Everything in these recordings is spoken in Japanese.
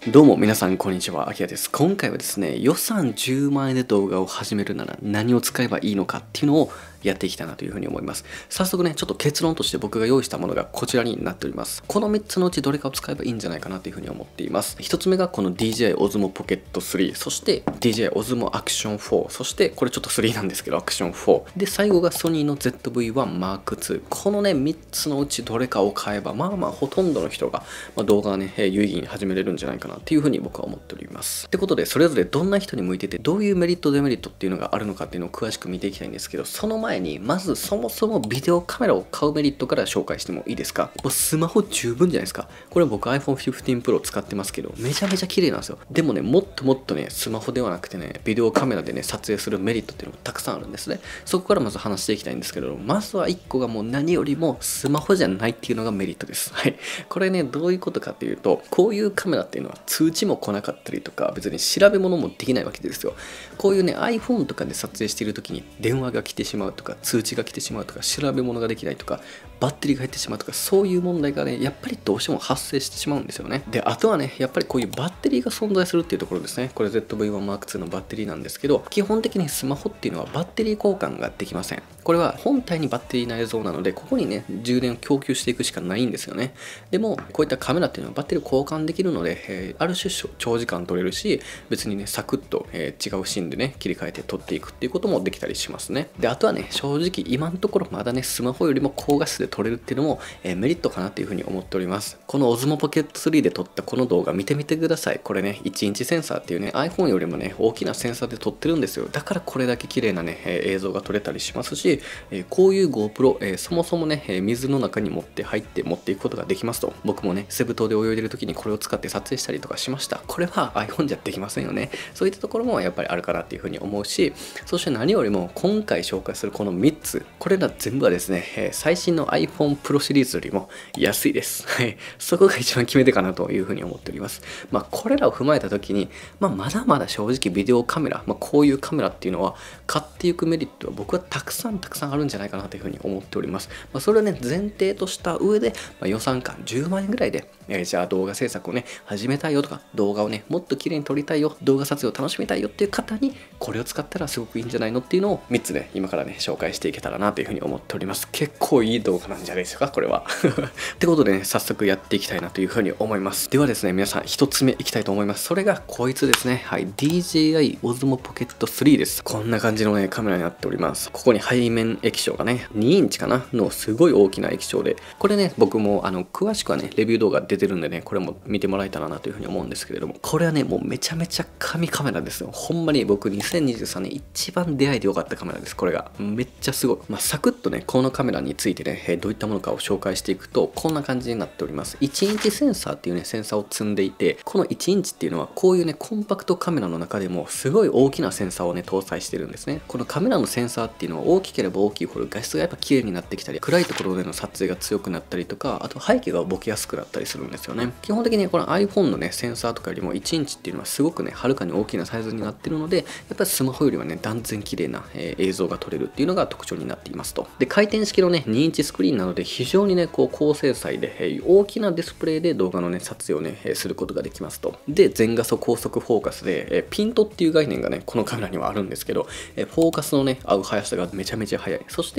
どうも皆さんこんにちは、あきらです。今回はですね、予算10万円で動画を始めるなら何を使えばいいのかっていうのをやっていきたいなというふうに思います。早速ね、ちょっと結論として僕が用意したものがこちらになっております。この3つのうちどれかを使えばいいんじゃないかなというふうに思っています。1つ目がこの DJI Osmo Pocket 3、そして DJI Osmo Action 4、そしてこれちょっと3なんですけど Action 4。で、最後がソニーの ZV-1 Mark II。このね、3つのうちどれかを買えば、まあほとんどの人が、動画がね、有意義に始めれるんじゃないかなっていうふうに僕は思っております。ってことで、それぞれどんな人に向いてて、どういうメリット、デメリットっていうのがあるのかっていうのを詳しく見ていきたいんですけど、その前に、まずそもそもビデオカメラを買うメリットから紹介してもいいですか？もうスマホ十分じゃないですか。これ僕 iPhone 15 Pro 使ってますけど、めちゃめちゃ綺麗なんですよ。でもね、もっとね、スマホではなくてね、ビデオカメラでね、撮影するメリットっていうのがたくさんあるんですね。そこからまず話していきたいんですけど、まずは1個がもう何よりもスマホじゃないっていうのがメリットです。はい。これね、どういうことかっていうと、こういうカメラっていうのは通知も来なかったりとか、別に調べ物もできないわけですよ。こういうね、iPhone とかで撮影している時に電話が来てしまうとか、通知が来てしまうとか、調べ物ができないとか、バッテリーが減ってしまうとか、そういう問題がね、やっぱりどうしても発生してしまうんですよね。で、あとはね、やっぱりこういうバッテリーが存在するっていうところですね。これ ZV-1 Mark II のバッテリーなんですけど、基本的にスマホっていうのはバッテリー交換ができません。これは本体にバッテリーの映像なので、ここにね、充電を供給していくしかないんですよね。でも、こういったカメラっていうのはバッテリーを交換できるので、ある種長時間撮れるし、別にね、サクッと、違うシーンでね、切り替えて撮っていくっていうこともできたりしますね。で、あとはね、正直今のところまだね、スマホよりも高画質で撮れるっていうのも、メリットかなっていうふうに思っております。この Osmo Pocket 3で撮ったこの動画見てみてください。これね、1インチセンサーっていうね、iPhone よりもね、大きなセンサーで撮ってるんですよ。だからこれだけ綺麗なね、映像が撮れたりしますし、こういう GoPro、そもそもね、水の中に持っていくことができますと。僕もね、セブ島で泳いでる時にこれを使って撮影したりとかしました。これは iPhone じゃできませんよね。そういったところもやっぱりあるかなっていうふうに思うし、そして何よりも今回紹介するこの3つ、これら全部はですね、最新の iPhone Pro シリーズよりも安いです。はい。そこが一番決め手かなというふうに思っております。これらを踏まえた時に、まだまだ正直ビデオカメラ、こういうカメラっていうのは買っていくメリットは僕はたくさんあるんじゃないかなというふうに思っております。それをね、前提とした上で、予算感10万円ぐらいで、じゃあ動画制作をね、始めたいよとか、動画をね、もっと綺麗に撮りたいよ、動画撮影を楽しみたいよっていう方に、これを使ったらすごくいいんじゃないのっていうのを3つね、今からね、紹介していけたらなというふうに思っております。結構いい動画なんじゃないですか、これは。ってことでね、早速やっていきたいなというふうに思います。ではですね、皆さん1つ目いきたいと思います。それがこいつですね。はい、DJI Osmo Pocket 3です。こんな感じのね、カメラになっております。ここに背面液晶がね、2インチかなのすごい大きな液晶で、これね、僕も詳しくはね、レビュー動画出てるんでね、これも見てもらえたらなというふうに思うんですけれども、これはね、もうめちゃめちゃ神カメラですよ。ほんまに僕2023年一番出会えてよかったカメラです。これが。めっちゃすごい。サクッとね、このカメラについてね、どういったものかを紹介していくと、こんな感じになっております。1インチセンサーっていうね、センサーを積んでいて、この1インチっていうのは、こういうね、コンパクトカメラの中でも、すごい大きなセンサーをね、搭載してるんですね。このカメラのセンサーっていうのは、大きければ大きいほど画質がやっぱ綺麗になってきたり、暗いところでの撮影が強くなったりとか、あと背景がボケやすくなったりするんですよね。基本的にこの iPhone のね、センサーとかよりも1インチっていうのはすごくね、はるかに大きなサイズになってるので、やっぱりスマホよりはね、断然綺麗な、映像が撮れるっていうのが特徴になっていますと。で、回転式のね、2インチスクリーンなので、非常にね、こう高精細で、大きなディスプレイで動画のね、撮影をね、することができますと。で、全画素高速フォーカスで、ピントっていう概念がね、このカメラにはあるんですけど、フォーカスのね、合う速さがめちゃめちゃ速い。そして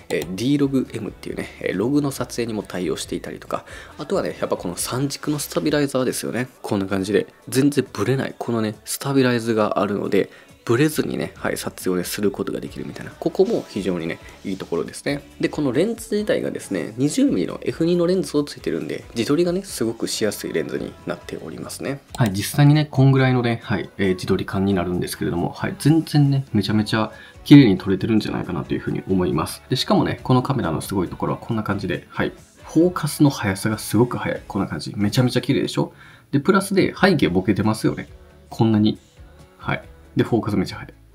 、D-Log-M っていうね、ログの撮影にも対応していたりとか、あとはね、やっぱこの3軸のスタビライザーですよね。こんな感じで、全然ブレない、このね、スタビライズがあるので、ブレずにね、はい、撮影をね、することができるみたいな。ここも非常にね、いいところですね。で、このレンズ自体がですね、20mm の F2 のレンズをついてるんで、自撮りがね、すごくしやすいレンズになっておりますね。はい、実際にね、こんぐらいのね、はい、自撮り感になるんですけれども、はい、全然ね、めちゃめちゃ綺麗に撮れてるんじゃないかなというふうに思います。で、しかもね、このカメラのすごいところはこんな感じで、はい、フォーカスの速さがすごく速い。こんな感じ。めちゃめちゃ綺麗でしょ？で、プラスで背景ボケてますよね。こんなに。はい。で、フォーカスめっちゃ速い。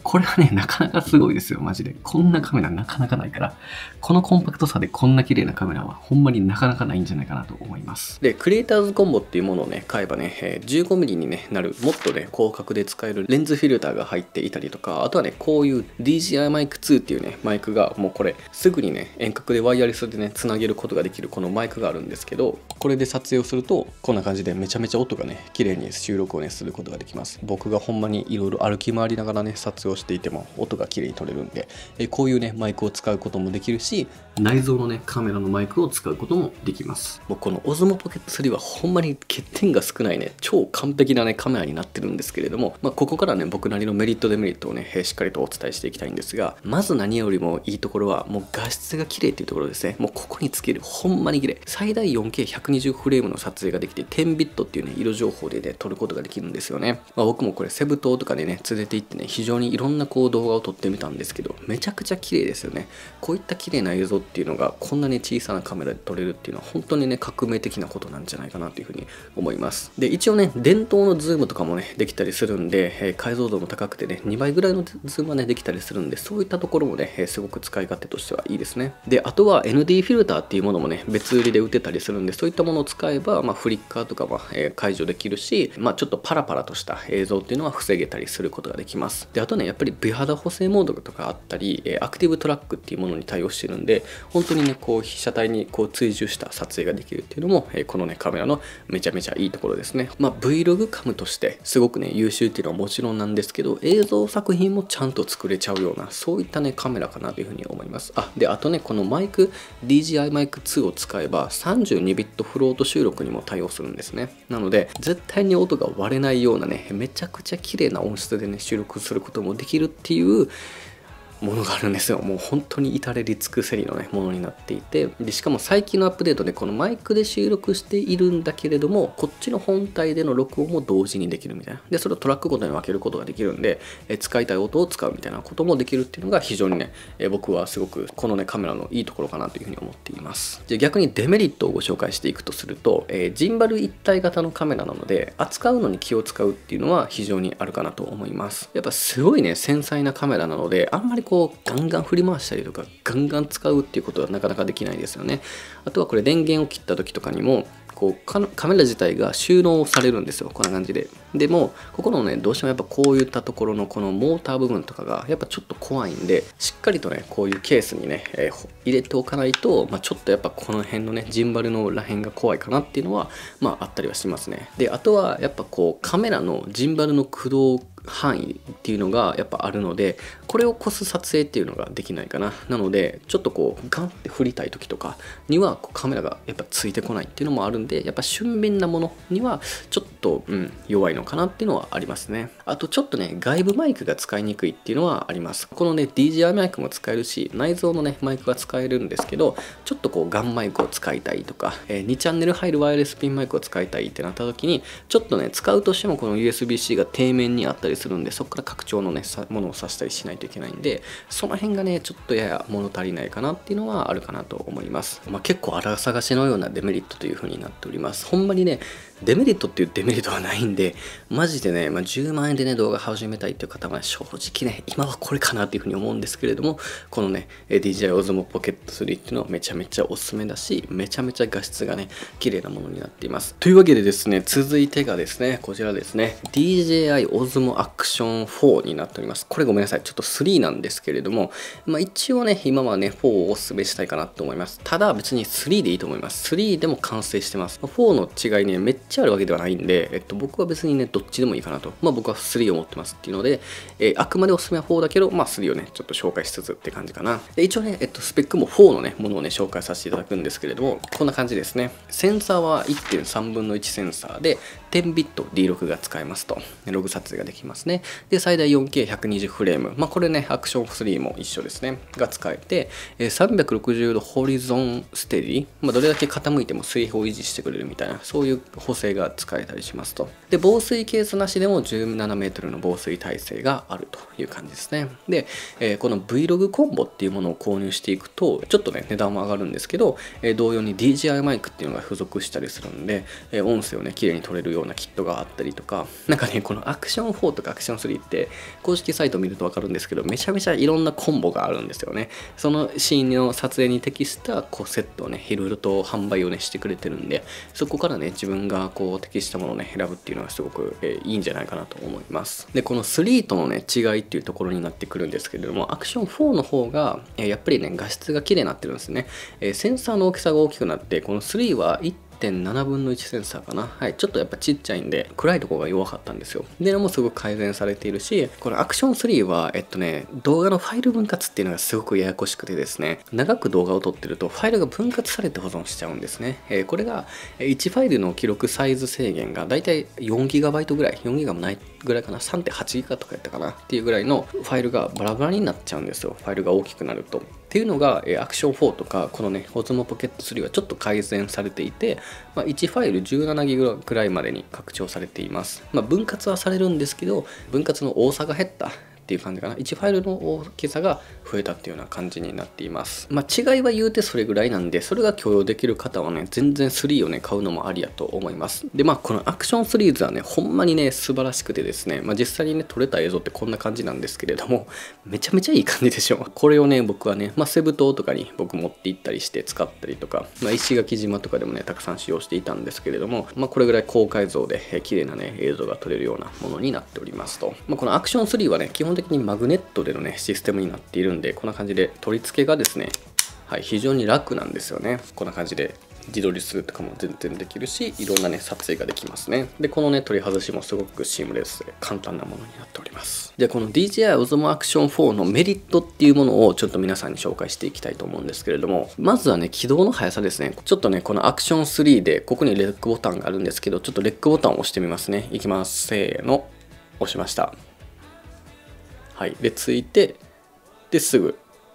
これはね、なかなかすごいですよ、マジで。こんなカメラなかなかないから、このコンパクトさでこんな綺麗なカメラはほんまになかなかないんじゃないかなと思います。で、クリエイターズコンボっていうものをね、買えばね、15mm に、ね、なる、もっとね、広角で使えるレンズフィルターが入っていたりとか、あとはね、こういう DJI Mic 2っていうね、マイクがもうこれ、すぐにね、遠隔でワイヤレスでね、つなげることができるこのマイクがあるんですけど、これで撮影をすると、こんな感じでめちゃめちゃ音がね、綺麗に収録をね、することができます。僕がほんまにいろいろ歩き回りながらね、撮影をしていても音が綺麗に撮れるんで、こういうねマイクを使うこともできるし、内蔵のねカメラのマイクを使うこともできます。もうこの Osmo Pocket 3はほんまに欠点が少ないね超完璧なねカメラになってるんですけれども、ここからね僕なりのメリットデメリットをねしっかりとお伝えしていきたいんですが、まず何よりもいいところはもう画質が綺麗っていうところですね。もうここにつけるほんまに綺麗、最大 4K120 フレームの撮影ができて10ビットっていうね色情報でね撮ることができるんですよね。僕もこれセブ島とかでね連れて行ってね非常にいろんなこう動画を撮ってみたんですけど、めちゃくちゃ綺麗ですよね。こういった綺麗な映像っていうのがこんなに小さなカメラで撮れるっていうのは本当にね革命的なことなんじゃないかなというふうに思います。で一応ね伝統のズームとかもねできたりするんで、解像度も高くてね2倍ぐらいのズームはねできたりするんで、そういったところもね、すごく使い勝手としてはいいですね。であとは ND フィルターっていうものもね別売りで売ってたりするんで、そういったものを使えば、フリッカーとかは、解除できるし、ちょっとパラパラとした映像っていうのは防げたりすることができます。であとねやっぱり美肌補正モードとかあったり、アクティブトラックっていうものに対応してるんで、本当にねこう被写体にこう追従した撮影ができるっていうのも、このねカメラのめちゃめちゃいいところですね。Vlog カムとしてすごくね優秀っていうのはもちろんなんですけど、映像作品もちゃんと作れちゃうようなそういったねカメラかなというふうに思います。であとねこのマイク DJI Mic 2を使えば32ビットフロート収録にも対応するんですね。なので絶対に音が割れないようなねめちゃくちゃ綺麗な音質でね収録することもできるっていうものがあるんですよ。もう本当に至れり尽くせりのねものになっていて、でしかも最近のアップデートでこのマイクで収録しているんだけれども、こっちの本体での録音も同時にできるみたいな。でそれをトラックごとに分けることができるんで、使いたい音を使うみたいなこともできるっていうのが非常にね、僕はすごくこのねカメラのいいところかなというふうに思っています。で逆にデメリットをご紹介していくとすると、ジンバル一体型のカメラなので扱うのに気を使うっていうのは非常にあるかなと思います。やっぱすごいね繊細なカメラなので、あんまりこうガンガン振り回したりとかガンガン使うっていうことはなかなかできないですよね。あとはこれ電源を切った時とかにもこうカメラ自体が収納されるんですよ、こんな感じで。でもここのねどうしてもやっぱこういったところのこのモーター部分とかがやっぱちょっと怖いんで、しっかりとねこういうケースにね、入れておかないと、ちょっとやっぱこの辺のねジンバルのらへんが怖いかなっていうのはあったりはしますね。であとはやっぱこうカメラのジンバルの駆動範囲っていうのがやっぱあるので、これを越す撮影っていうのができないかな。なのでちょっとこうガンって振りたい時とかにはこうカメラがやっぱついてこないっていうのもあるんで、やっぱ俊敏なものにはちょっと、弱いのかなっていうのはありますね。あとちょっとね外部マイクが使いにくいっていうのはあります。このね DJI マイクも使えるし内蔵のねマイクが使えるんですけど、ちょっとこうガンマイクを使いたいとか、2チャンネル入るワイヤレスピンマイクを使いたいってなった時に、ちょっとね使うとしてもこの USB-C が底面にあったりするんで、そこから拡張のねものを挿したりしないといけないんで、その辺がねちょっとやや物足りないかなっていうのはあるかなと思います。結構荒探しのようなデメリットという風になっております。ほんまにねデメリットっていうデメリットはないんで、マジでね、10万円でね動画始めたいっていう方は正直ね今はこれかなっていうふうに思うんですけれども、このね DJI Osmo Pocket 3っていうのはめちゃめちゃおすすめだし、めちゃめちゃ画質がね綺麗なものになっています。というわけでですね、続いてがですねこちらですね、 DJI Osmo Action 4になっております。これごめんなさい、ちょっと3なんですけれども、一応ね今はね4をおすすめしたいかなと思います。ただ別に3でいいと思います。3でも完成してます。4の違いねめっちゃあるわけではないんで、僕は別にねどっちでもいいかなと、僕は3を持ってますっていうので、あくまでおすすめは4だけど、3をねちょっと紹介しつつって感じかな。で一応ね、スペックも4のねものをね紹介させていただくんですけれども、こんな感じですね。センサーは 1.3 分の1センサーで10ビット D6 が使えますと、ログ撮影ができますね。で最大 4K120 フレーム、これねアクション3も一緒ですねが使えて、360度ホリゾンステディ、どれだけ傾いても水平を維持してくれるみたいな、そういう補正が使えたりしますと。で防水ケースなしでも17メートルの防水耐性があるという感じですね。で、この Vlog コンボっていうものを購入していくとちょっとね値段も上がるんですけど、同様に DJI マイクっていうのが付属したりするんで、音声をね綺麗に撮れるよようなキットがあったりとか、なんかねこのアクション4とかアクション3って公式サイトを見ると分かるんですけど、めちゃめちゃいろんなコンボがあるんですよね。そのシーンの撮影に適したこうセットをねいろいろと販売をねしてくれてるんで、そこからね自分がこう適したものをね選ぶっていうのはすごくいいんじゃないかなと思います。でこの3とのね違いっていうところになってくるんですけれども、アクション4の方がやっぱりね画質が綺麗になってるんですね。センサーの大きさが大きくなって、この3は1.7分の1センサーかな。はい、ちょっとやっぱちっちゃいんで暗いところが弱かったんですよ。でもすごく改善されているし、このアクション3は動画のファイル分割っていうのがすごくややこしくてですね、長く動画を撮ってるとファイルが分割されて保存しちゃうんですね。これが1ファイルの記録サイズ制限がだいたい 4GB ぐらい、4GB もないぐらいかな、 3.8GB とかやったかなっていうぐらいのファイルがバラバラになっちゃうんですよ、ファイルが大きくなると。っていうのがアクション4とかこのね Osmo Pocket 3はちょっと改善されていて、1ファイル 17GB くらいまでに拡張されています。分割はされるんですけど、分割の多さが減ったっていう感じかな。1ファイルの大きさが増えたっていうような感じになっています。違いは言うてそれぐらいなんで、それが許容できる方はね全然3をね買うのもありやと思います。でこのアクションシリーズはねほんまにね素晴らしくてですね、実際にね撮れた映像ってこんな感じなんですけれども、めちゃめちゃいい感じでしょ。これをね僕はね、セブ島とかに僕持って行ったりして使ったりとか、石垣島とかでもねたくさん使用していたんですけれども、これぐらい高解像で綺麗なね映像が撮れるようなものになっておりますと。このアクション3はね基本的にマグネットでのねシステムになっているんで、こんな感じで取り付けがですね、非常に楽なんですよね。こんな感じで自撮りするとかも全然できるし、いろんなね撮影ができますね。でこのね取り外しもすごくシームレスで簡単なものになっております。でこの DJI Osmo Action 4のメリットっていうものをちょっと皆さんに紹介していきたいと思うんですけれども、まずはね起動の速さですね。ちょっとねこのアクション3でここにレックボタンがあるんですけど、ちょっとレックボタンを押してみますね。いきます、せーの、押しました。でついて、ですぐ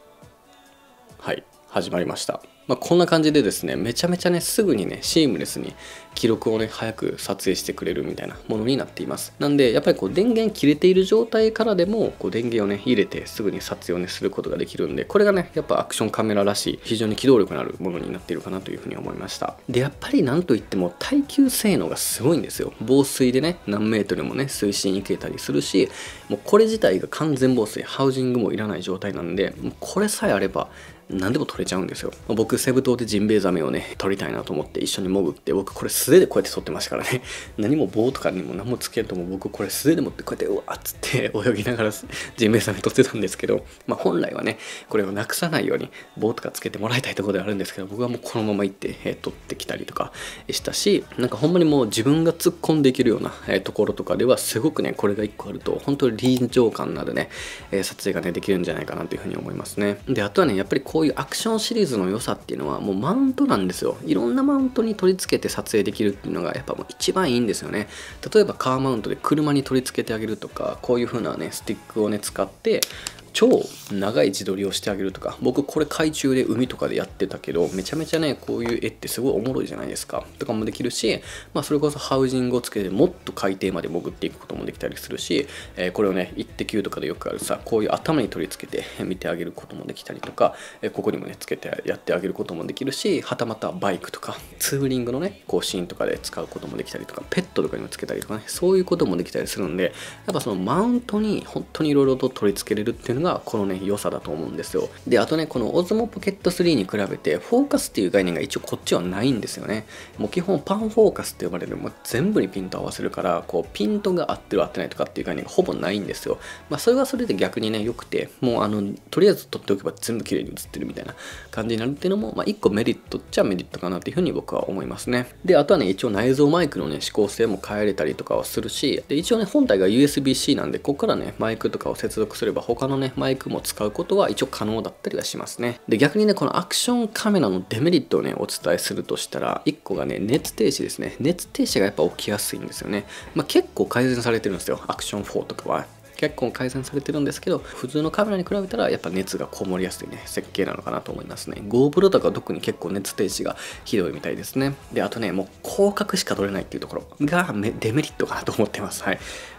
始まりました。こんな感じでですね、めちゃめちゃねすぐにねシームレスに記録をね早く撮影してくれるみたいなものになっています。なんでやっぱりこう電源切れている状態からでもこう電源をね入れてすぐに撮影をねすることができるんで、これがねやっぱアクションカメラらしい非常に機動力のあるものになっているかなというふうに思いました。でやっぱりなんといっても耐久性能がすごいんですよ。防水でね何メートルもね水深いけたりするし、もうこれ自体が完全防水、ハウジングもいらない状態なんで、もうこれさえあれば何でも取れちゃうんですよ。僕セブ島でジンベエザメをね取りたいなと思って一緒に潜って、僕これ素手でこうやって取ってましたからね。何も棒とかにも何もつけんとも、僕これ素手で持ってこうやってうわっつって泳ぎながらジンベエザメ取ってたんですけど、本来はねこれをなくさないように棒とかつけてもらいたいところではあるんですけど、僕はもうこのまま行って、取ってきたりとかしたし、なんかほんまにもう自分が突っ込んでいけるような、ところとかではすごくねこれが1個あると本当に臨場感のあるね、撮影がねできるんじゃないかなというふうに思いますね。であとはねやっぱりこういうアクションシリーズの良さっていうのはもうマウントなんですよ。いろんなマウントに取り付けて撮影できるっていうのがやっぱもう一番いいんですよね。例えばカーマウントで車に取り付けてあげるとか、こういう風なねスティックをね使って超長い自撮りをしてあげるとか、僕これ海中で海とかでやってたけど、めちゃめちゃねこういう絵ってすごいおもろいじゃないですかとかもできるし、それこそハウジングをつけてもっと海底まで潜っていくこともできたりするし、これをねイッテ Q とかでよくあるさ、こういう頭に取り付けて見てあげることもできたりとか、ここにもねつけてやってあげることもできるし、はたまたバイクとかツーリングのねこうシーンとかで使うこともできたりとか、ペットとかにもつけたりとかね、そういうこともできたりするんで、やっぱそのマウントに本当にいろいろと取り付けれるっていうのがこのね良さだと思うんですよ。であとねこの Osmo Pocket 3に比べてフォーカスっていう概念が一応こっちはないんですよね。もう基本パンフォーカスって呼ばれる、もう全部にピント合わせるから、こうピントが合ってる合ってないとかっていう概念がほぼないんですよ。それはそれで逆にね良くて、もうとりあえず撮っておけば全部綺麗に映ってるみたいな感じになるっていうのも、一個メリットっちゃメリットかなっていうふうに僕は思いますね。であとはね一応内蔵マイクのね指向性も変えれたりとかはするし、で一応ね本体が USB-C なんで、ここからねマイクとかを接続すれば他のねマイクも使うことは一応可能だったりはしますね。で逆にねこのアクションカメラのデメリットをねお伝えするとしたら、1個がね熱停止ですね。熱停止がやっぱ起きやすいんですよね。結構改善されてるんですよ、アクション4とかは。結構改善されてるんですけど、普通のカメラに比べたらやっぱ熱がこもりやすいね設計なのかなと思いますね。 GoPro とか特に結構熱停止がひどいみたいですね。であとねもう広角しか撮れないっていうところがデメリットかなと思ってます。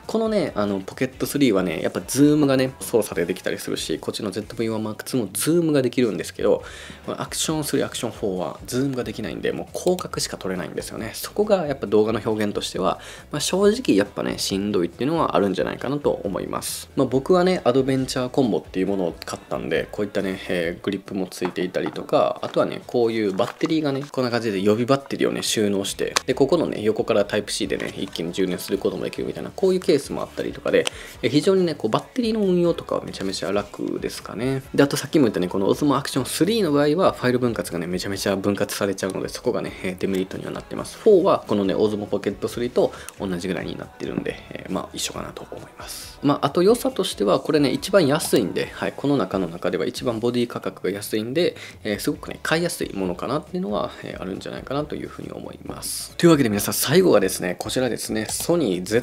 このね、ポケット3はね、やっぱズームがね、操作でできたりするし、こっちの ZV-1MAX もズームができるんですけど、このアクション3、アクション4はズームができないんで、もう広角しか撮れないんですよね。そこがやっぱ動画の表現としては、正直やっぱね、しんどいっていうのはあるんじゃないかなと思います。僕はね、アドベンチャーコンボっていうものを買ったんで、こういったね、グリップもついていたりとか、あとはね、こういうバッテリーがね、こんな感じで予備バッテリーをね、収納して、で、ここのね、横からタイプ C でね、一気に充電することもできるみたいな、こういうケースもあったりとかで、非常にね、こうバッテリーの運用とかはめちゃめちゃ楽ですかね。で、あとさっきも言ったね、この Osmo Action 3の場合は、ファイル分割がね、めちゃめちゃ分割されちゃうので、そこがね、デメリットにはなってます。4は、このね、Osmo Pocket 3と同じぐらいになってるんで、一緒かなと思います。あと良さとしては、これね、一番安いんで、はい、この中では一番ボディ価格が安いんで、すごくね、買いやすいものかなっていうのは、あるんじゃないかなというふうに思います。というわけで皆さん、最後はですね、こちらですね、ソニー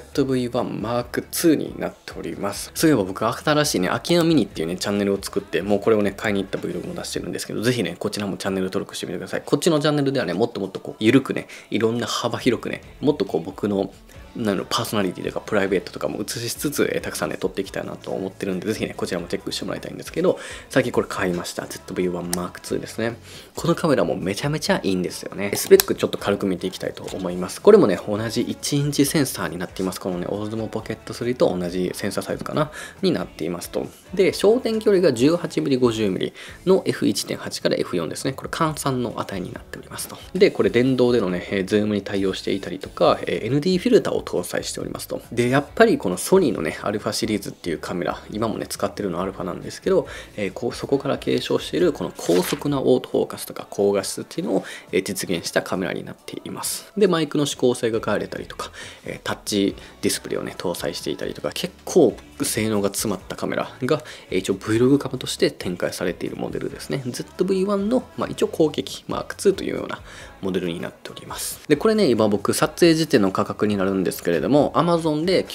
ZV-1M2 になっております。そういえば僕、新しいね、アキナミニっていうね、チャンネルを作って、もうこれをね、買いに行った Vlog も出してるんですけど、ぜひね、こちらもチャンネル登録してみてください。こっちのチャンネルではね、もっともっとこう、ゆるくね、いろんな幅広くね、もっとこう、僕のパーソナリティとかプライベートとかも映しつつ、たくさんね、撮っていきたいなと思ってるんで、ぜひね、こちらもチェックしてもらいたいんですけど、最近これ買いました。ZV-1M2 ですね。このカメラもめちゃめちゃいいんですよね。スペックちょっと軽く見ていきたいと思います。これもね、同じ1インチセンサーになっています。このね、Osmo Pocket 3と同じセンサーサイズかなになっていますと。で、焦点距離が 18mm、50mm の F1.8 から F4 ですね。これ換算の値になっておりますと。で、これ電動でのね、ズームに対応していたりとか、ND フィルターを搭載しておりますと。で、やっぱりこのソニーのね、アルファシリーズっていうカメラ、今もね、使ってるのはアルファなんですけど、そこから継承しているこの高速なオートフォーカスとか高画質っていうのを実現したカメラになっています。で、マイクの指向性が変えれたりとか、タッチディスプレイをね、搭載していたりとか、結構性能が詰まったカメラが一応 Vlog カメとして展開されているモデルですね。ZV-1 の、一応後継 M2 というようなモデルになっております。で、これね、今僕撮影時点の価格になるんですけれども、Amazon で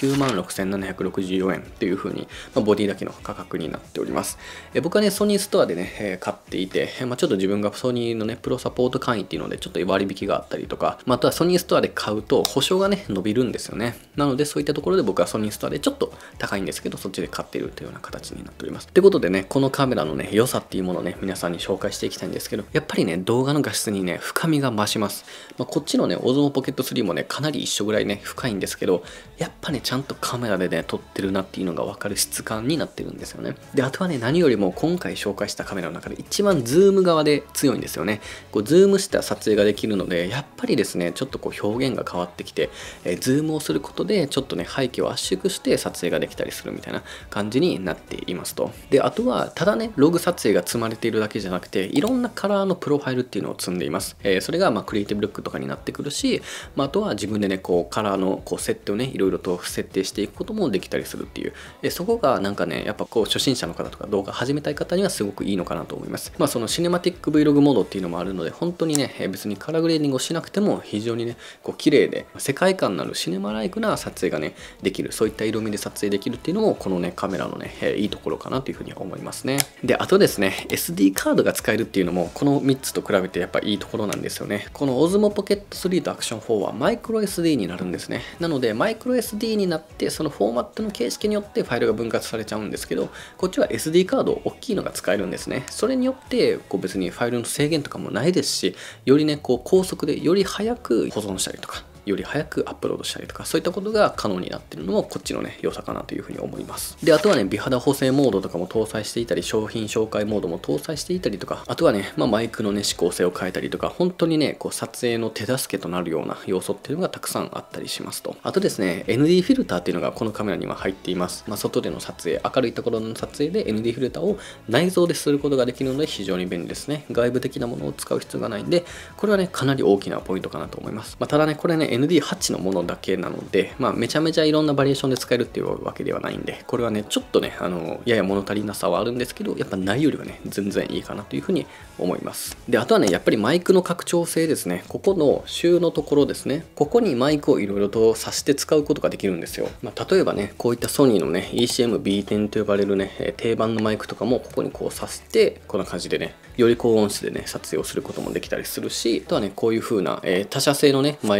96,764 円っていう風に、ボディだけの価格になっております。僕はね、ソニーストアでね、買っていて、ちょっと自分がソニーのね、プロサポート会員っていうので、ちょっと割引があったりとか、あとはソニーストアで買うと保証がね、伸びるんですよね。なので、そういったところで僕はソニーストアでちょっと高いんですけど、そっちで買っているというような形になっております。ということでね、このカメラのね、良さっていうものをね、皆さんに紹介していきたいんですけど、やっぱりね、動画の画質にね、深みが増します。こっちのね、Osmo Pocket 3もね、かなり一緒ぐらいね、深いんですけど、やっぱね、ちゃんとカメラでね、撮ってるなっていうのが分かる質感になってるんですよね。で、あとはね、何よりも今回紹介したカメラの中で一番ズーム側で強いんですよね。こう、ズームした撮影ができるので、やっぱりですね、ちょっとこう表現が変わってきて、ズームをすることで、ちょっとね、背景を圧縮して撮影ができたりするみたいな感じになっていますと。で、あとは、ただね、ログ撮影が積まれているだけじゃなくて、いろんなカラーのプロファイルっていうのを積んでいます。それが、クリエイティブルックとかになってくるし、あとは自分でね、こう、カラーのこう設定をね、いろいろと設定していくこともできたりするっていう。そこがなんかね、やっぱこう、初心者の方とか動画始めたい方にはすごくいいのかなと思います。そのシネマティック Vlog モードっていうのもあるので、本当にね、別にカラーグレーディングをしなくても非常にね、こう、綺麗で、世界観のあるシネマライクな撮影がね、できる。そういった色味で撮影できるっていうのも、このね、カメラのね、いいところかなというふうに思いますね。で、あとですね、SD カードが使えるっていうのも、この3つと比べてやっぱいいところなんですよね。この Osmo Pocket 3と Action 4はマイクロ SD になるんですね。なので、マイクロ SD になって、そのフォーマットの形式によってファイルが分割されちゃうんですけど、こっちは SD カード大きいのが使えるんですね。それによって、こう別にファイルの制限とかもないですし、よりね、こう高速でより早く保存したりとか、より早くアップロードしたりとか、そういったことが可能になっているのもこっちのね、良さかなというふうに思います。で、あとはね、美肌補正モードとかも搭載していたり、商品紹介モードも搭載していたりとか、あとはね、マイクのね、指向性を変えたりとか、本当にね、こう撮影の手助けとなるような要素っていうのがたくさんあったりしますと。あとですね、ND フィルターっていうのがこのカメラには入っています。外での撮影、明るいところの撮影で ND フィルターを内蔵ですることができるので非常に便利ですね。外部的なものを使う必要がないんで、これはね、かなり大きなポイントかなと思います。ただね、これね、ND8 のものだけなので、めちゃめちゃいろんなバリエーションで使えるっていうわけではないんで、これはね、ちょっとね、やや物足りなさはあるんですけど、やっぱないよりはね、全然いいかなというふうに思います。で、あとはね、やっぱりマイクの拡張性ですね。ここの周のところですね。ここにマイクをいろいろと挿して使うことができるんですよ。例えばね、こういったソニーのね、ECM-B10 と呼ばれるね、定番のマイクとかも、ここにこう挿して、こんな感じでね、より高音質でね、撮影をすることもできたりするし、あとはね、こういう風な、他社製のね、マイクとかも、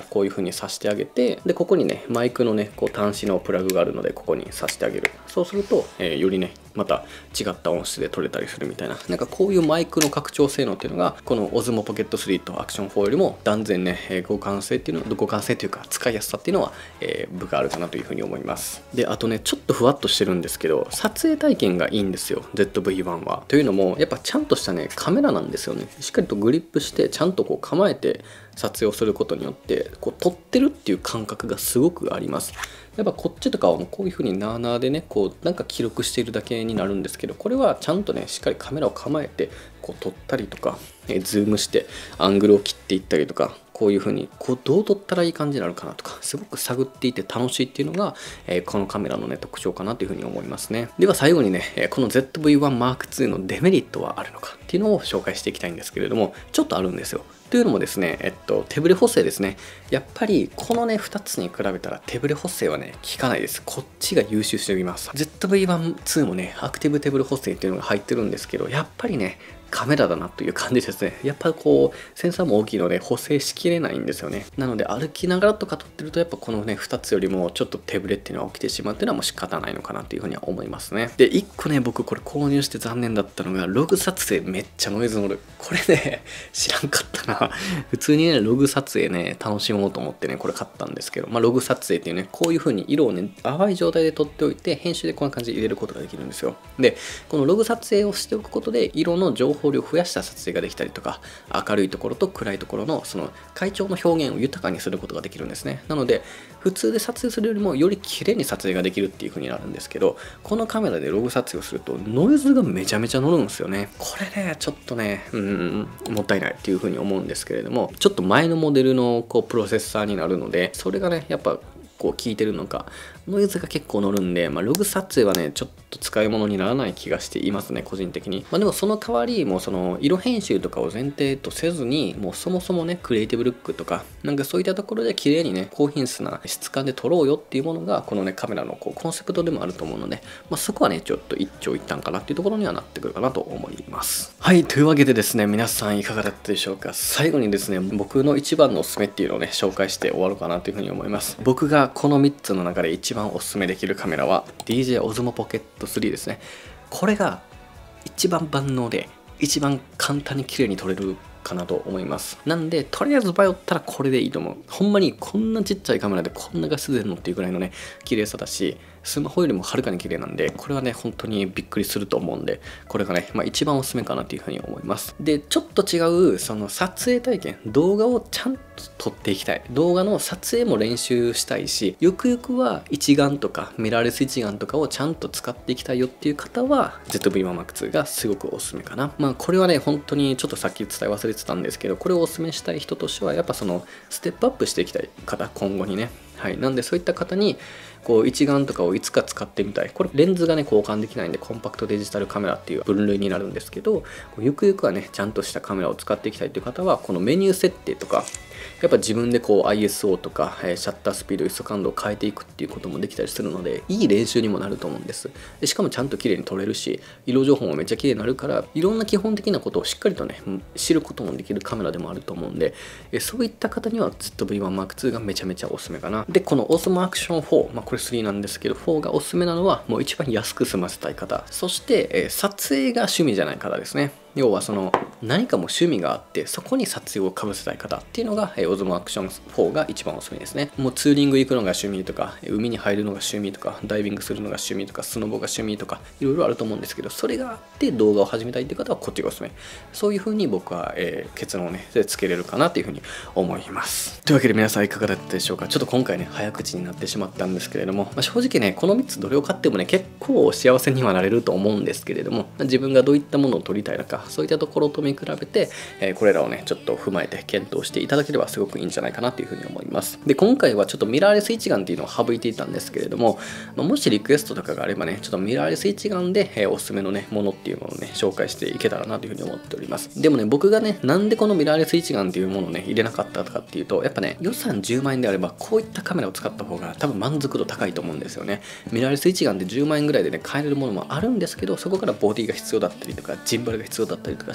こういう風に挿してあげて、でここにねマイクのねこう端子のプラグがあるのでここに挿してあげる。そうすると、よりねまた違った音質で撮れたりするみたいな、なんかこういうマイクの拡張性能っていうのがこの Osmo Pocket 3とアクション4よりも断然ね互換性というか使いやすさっていうのは、分があるかなというふうに思います。であとねちょっとふわっとしてるんですけど、撮影体験がいいんですよ ZV-1 は。というのもやっぱちゃんとしたねカメラなんですよね。しっかりとグリップしてちゃんとこう構えて撮影をすることによってこう撮ってるっていう感覚がすごくあります。やっぱこっちとかはもうこういう風になあなあでねこうなんか記録しているだけになるんですけど、これはちゃんとねしっかりカメラを構えてこう撮ったりとか、ズームしてアングルを切っていったりとか、こういう風にこうどう撮ったらいい感じになるかなとかすごく探っていて楽しいっていうのが、このカメラのね特徴かなという風に思いますね。では最後にねこの ZV-1M2 のデメリットはあるのかっていうのを紹介していきたいんですけれども、ちょっとあるんですよ。というのもですね、手ブレ補正ですね。やっぱりこのね2つに比べたら手ブレ補正はね効かないです。こっちが優秀しております。ZV-1-2もねアクティブ手ブレ補正っていうのが入ってるんですけど、やっぱりねカメラだなという感じですね。やっぱこうセンサーも大きいので補正しきれないんですよね。なので歩きながらとか撮ってるとやっぱこのね2つよりもちょっと手ブレっていうのが起きてしまうっていうのはもう仕方ないのかなというふうには思いますね。で1個ね僕これ購入して残念だったのがログ撮影めっちゃノイズ乗る。これね知らんかったな。普通にねログ撮影ね楽しもうと思ってねこれ買ったんですけど、ログ撮影っていうねこういう風に色をね淡い状態で撮っておいて編集でこんな感じで入れることができるんですよ。でこのログ撮影をしておくことで色の情報量を増やした撮影ができたりとか、明るいところと暗いところのその階調の表現を豊かにすることができるんですね。なので普通で撮影するよりもより綺麗に撮影ができるっていう風になるんですけど、このカメラでログ撮影をするとノイズがめちゃめちゃ乗るんですよね。これねちょっとねもったいないっていう風に思うんですけれども、ちょっと前のモデルのこうプロセッサーになるのでそれがねやっぱこう効いてるのかノイズが結構乗るんで、ログ撮影はねちょっと使い物にならない気がしていますね個人的に。でもその代わりもうその色編集とかを前提とせずにもうそもそもねクリエイティブルックとかなんかそういったところで綺麗にね高品質な質感で撮ろうよっていうものがこのねカメラのこうコンセプトでもあると思うので、そこはねちょっと一長一短かなっていうところにはなってくるかなと思います。はい、というわけでですね皆さんいかがだったでしょうか。最後にですね僕の一番のおすすめっていうのをね紹介して終わろうかなというふうに思います。僕がこの3つの中で一番おすすめできるカメラは DJI Osmo Pocket 3ですね。これが一番万能で一番簡単に綺麗に撮れるかなと思います。なんでとりあえず迷ったらこれでいいと思う。ほんまにこんなちっちゃいカメラでこんな画質出るのっていうぐらいのね綺麗さだし、スマホよりもはるかに綺麗なんで、これはね本当にびっくりすると思うんで、これがね、一番おすすめかなというふうに思います。でちょっと違うその撮影体験、動画をちゃんと撮っていきたい、動画の撮影も練習したいし、ゆくゆくは一眼とかミラーレス一眼とかをちゃんと使っていきたいよっていう方は ZV-1M2 がすごくおすすめかな。これはね本当にちょっとさっき伝え忘れてたんですけど、これをおすすめしたい人としてはやっぱそのステップアップしていきたい方、今後にね、なんでそういった方にこう一眼とかをいつか使ってみたい、これレンズがね交換できないんでコンパクトデジタルカメラっていう分類になるんですけど、ゆくゆくはねちゃんとしたカメラを使っていきたいという方はこのメニュー設定とかやっぱ自分でこう ISO とかシャッタースピード、ISO 感度を変えていくっていうこともできたりするので、いい練習にもなると思うんです。でしかもちゃんと綺麗に撮れるし、色情報もめっちゃ綺麗になるから、いろんな基本的なことをしっかりとね知ることもできるカメラでもあると思うんで、そういった方には ZV-1M2 がめちゃめちゃおすすめかな。でこの Osmo Action 4、これ3なんですけど4がおすすめなのはもう一番安く済ませたい方、そして、撮影が趣味じゃない方ですね。要はその何かも趣味があってそこに撮影をかぶせたい方っていうのが Osmo Action 4が一番おすすめですね。もうツーリング行くのが趣味とか、海に入るのが趣味とか、ダイビングするのが趣味とか、スノボが趣味とかいろいろあると思うんですけど、それがあって動画を始めたいっていう方はこっちがおすすめ。そういう風に僕は、結論をねつけれるかなという風に思います。というわけで皆さんいかがだったでしょうか。ちょっと今回ね早口になってしまったんですけれども、正直ねこの3つどれを買ってもね結構幸せにはなれると思うんですけれども、自分がどういったものを撮りたいのか、そういったところと見比べて、これらをねちょっと踏まえて検討していただければすごくいいんじゃないかなというふうに思います。で今回はちょっとミラーレス一眼っていうのを省いていたんですけれども、もしリクエストとかがあればねちょっとミラーレス一眼で、おすすめのねものっていうのをね紹介していけたらなというふうに思っております。でもね僕がねなんでこのミラーレス一眼っていうものをね入れなかったかっていうと、やっぱね予算10万円であればこういったカメラを使った方が多分満足度高いと思うんですよね。ミラーレス一眼で10万円ぐらいでね買えるものもあるんですけど、そこからボディが必要だったりとかジンバルが必要だったりとかしてしまうん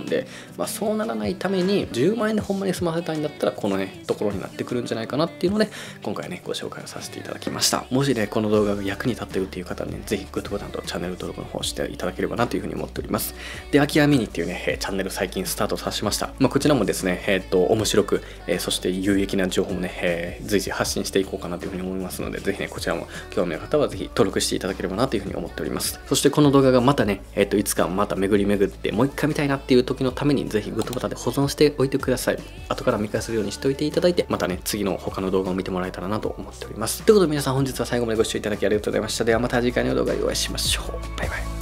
で、そうならないために10万円でほんまに済ませたいんだったらこのねところになってくるんじゃないかなっていうので、今回はねご紹介をさせていただきました。もしねこの動画が役に立ってるっていう方はね、ぜひグッドボタンとチャンネル登録の方していただければなというふうに思っております。で、空き家ミニっていうね、チャンネル最近スタートさせました。こちらもですね、面白く、そして有益な情報もね、随時発信していこうかなというふうに思いますので、ぜひね、こちらも興味のある方はぜひ登録していただければなというふうに思っております。そしてこの動画がまたね、いつかまた巡り巡ってもう一回見たいなっていう時のために、ぜひグッドボタンで保存しておいてください。後から見返せるようにしておいていただいて、またね、次の他の動画を見てもらえたらなと思っております。ということで皆さん本日は最後までご視聴いただきありがとうございました。ではまた次回の動画でお会いしましょう。バイバイ。